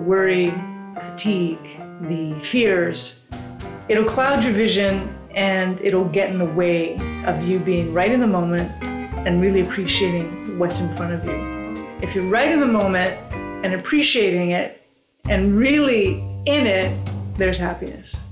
worry, fatigue, the fears, it'll cloud your vision and it'll get in the way of you being right in the moment and really appreciating what's in front of you. If you're right in the moment and appreciating it and really in it, there's happiness.